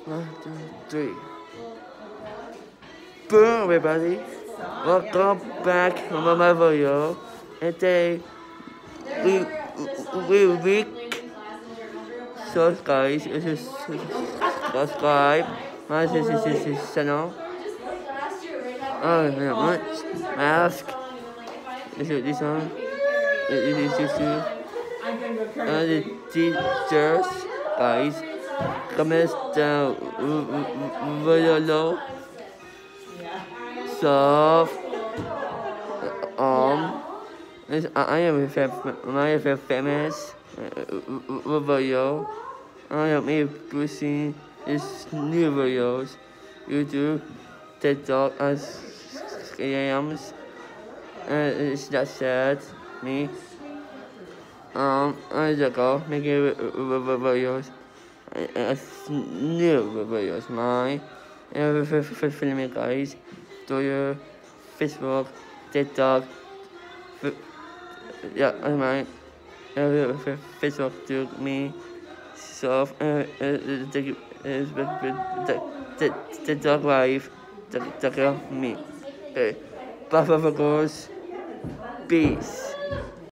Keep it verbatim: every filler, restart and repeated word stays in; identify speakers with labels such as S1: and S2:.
S1: One, two, three. Boom, everybody. Welcome back to my video. And today, we, we, we, so guys, this is subscribe my this is this channel. Oh, yeah, much mask. This is this one. This is this one. And the teachers, guys, comment down below. So, um, I am my famous video. I am producing these new videos, YouTube, TikTok, and scams, and it's just sad me. Um, I just go making videos, new videos, mine, and filming guys. Do your Facebook, TikTok, yeah, I might Facebook to me, so uh, the TikTok live, the me. Okay, bye bye, girls, peace.